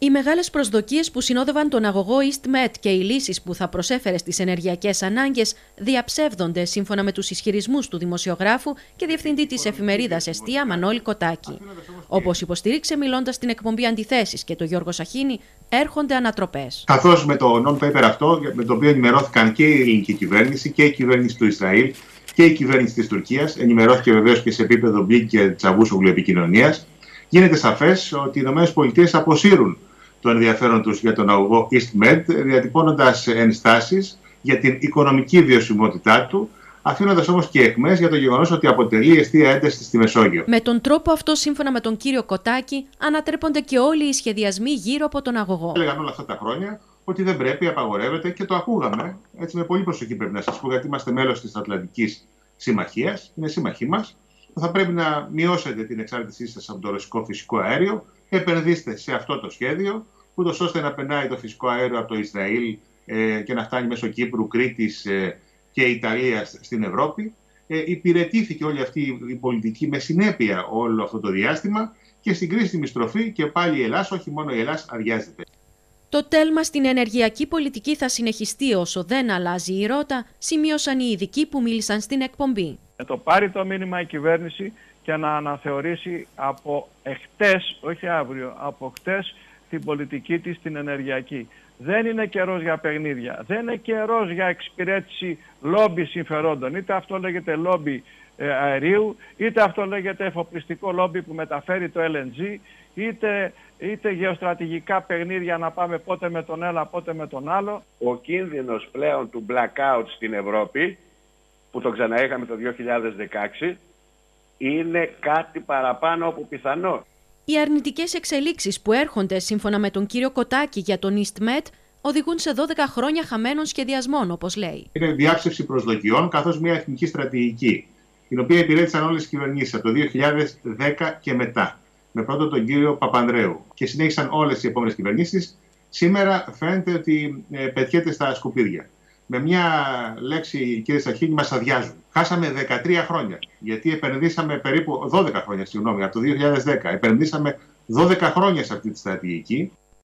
Οι μεγάλες προσδοκίες που συνόδευαν τον αγωγό EastMed και οι λύσεις που θα προσέφερε στις ενεργειακές ανάγκες διαψεύδονται σύμφωνα με τους ισχυρισμούς του δημοσιογράφου και διευθυντή της εφημερίδας Εστία Μανώλη Κοτάκη. Όπως υποστήριξε μιλώντας στην εκπομπή Αντιθέσεις και τον Γιώργο Σαχίνη, έρχονται ανατροπές. Καθώς με το non-paper αυτό, με το οποίο ενημερώθηκαν και η ελληνική κυβέρνηση και η κυβέρνηση του Ισραήλ και η κυβέρνηση της Τουρκίας, ενημερώθηκε βεβαίως και σε επίπεδο Μπλικ και Τσαβούσογλου επικοινωνίας, γίνεται σαφές ότι οι ΗΠΑ αποσύρουν το ενδιαφέρον τους για τον αγωγό EastMed, διατυπώνοντας ενστάσεις για την οικονομική βιωσιμότητά του, αφήνοντας όμως και αιχμές για το γεγονός ότι αποτελεί εστία ένταση στη Μεσόγειο. Με τον τρόπο αυτό, σύμφωνα με τον κύριο Κοτάκη, ανατρέπονται και όλοι οι σχεδιασμοί γύρω από τον αγωγό. Έλεγαν όλα αυτά τα χρόνια ότι δεν πρέπει, απαγορεύεται, και το ακούγαμε. Έτσι, με πολύ προσοχή πρέπει να σας πω, γιατί είμαστε μέλος της Ατλαντικής Συμμαχίας, είναι σύμμαχοί μας. Θα πρέπει να μειώσετε την εξάρτησή σας από το ρωσικό φυσικό αέριο, επενδύστε σε αυτό το σχέδιο, ούτως ώστε να περνάει το φυσικό αέριο από το Ισραήλ και να φτάνει μέσω Κύπρου, Κρήτης και Ιταλίας στην Ευρώπη. Υπηρετήθηκε όλη αυτή η πολιτική με συνέπεια όλο αυτό το διάστημα και στην κρίσιμη στροφή και πάλι η Ελλάς, όχι μόνο η Ελλάς, αδειάζεται. Το τέλμα στην ενεργειακή πολιτική θα συνεχιστεί όσο δεν αλλάζει η ρότα, σημείωσαν οι ειδικοί που μίλησαν στην εκπομπή. Το πάρει το μήνυμα η κυβέρνηση και να αναθεωρήσει από εχτες, όχι αύριο, από χτες την πολιτική της την ενεργειακή. Δεν είναι καιρός για παιχνίδια, δεν είναι καιρός για εξυπηρέτηση λόμπι συμφερόντων. Είτε αυτό λέγεται λόμπι αερίου, είτε αυτό λέγεται εφοπλιστικό λόμπι που μεταφέρει το LNG, είτε γεωστρατηγικά παιχνίδια να πάμε πότε με τον ένα, πότε με τον άλλο. Ο κίνδυνος πλέον του blackout στην Ευρώπη, που το ξαναείχαμε το 2016, είναι κάτι παραπάνω από πιθανό. Οι αρνητικές εξελίξεις που έρχονται σύμφωνα με τον κύριο Κοτάκη για τον EastMed οδηγούν σε 12 χρόνια χαμένων σχεδιασμών, όπως λέει. Είναι διάψευση προσδοκιών καθώς μια εθνική στρατηγική, την οποία υπηρέτησαν όλες οι κυβερνήσεις από το 2010 και μετά, με πρώτο τον κύριο Παπανδρέου, και συνέχισαν όλες οι επόμενες κυβερνήσεις. Σήμερα φαίνεται ότι πετιέται στα σκουπίδια. Με μια λέξη, κύριε Σαχίνη, μας αδειάζουν. Χάσαμε 13 χρόνια, γιατί επενδύσαμε περίπου 12 χρόνια, από το 2010. Επενδύσαμε 12 χρόνια σε αυτή τη στρατηγική.